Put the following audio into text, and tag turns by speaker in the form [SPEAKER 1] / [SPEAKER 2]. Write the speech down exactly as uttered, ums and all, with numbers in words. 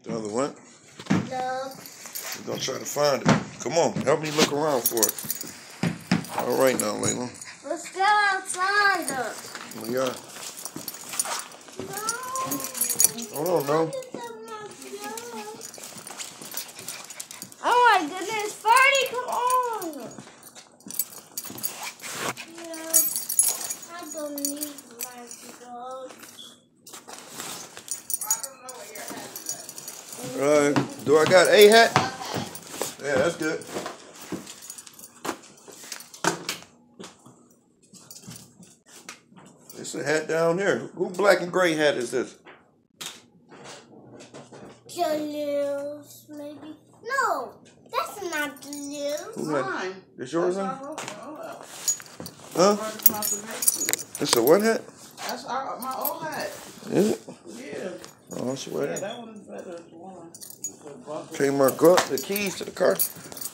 [SPEAKER 1] The other one?
[SPEAKER 2] No.
[SPEAKER 1] We're going to try to find it. Come on, help me look around for it. All right now, Laila.
[SPEAKER 2] Let's go outside.
[SPEAKER 1] We are.
[SPEAKER 2] No.
[SPEAKER 1] Hold on, no.
[SPEAKER 2] Oh my goodness, Ferdie, come on. Yeah, I don't need my gloves.
[SPEAKER 1] Uh, do I got a hat? Yeah, that's good. It's a hat down here. Who black and gray hat is this?
[SPEAKER 2] Jalil's, maybe. No, that's not Jalil's.
[SPEAKER 1] Who hat?
[SPEAKER 3] Mine.
[SPEAKER 1] It's yours,
[SPEAKER 3] That's
[SPEAKER 1] huh?
[SPEAKER 3] our-
[SPEAKER 1] Huh?
[SPEAKER 3] That's
[SPEAKER 1] It's a what hat?
[SPEAKER 3] our, my old hat.
[SPEAKER 1] Is it?
[SPEAKER 3] Yeah.
[SPEAKER 1] Oh, I swear
[SPEAKER 3] Yeah,
[SPEAKER 1] that.
[SPEAKER 3] that one is better than one.
[SPEAKER 1] Kmart, go up. The keys to the car.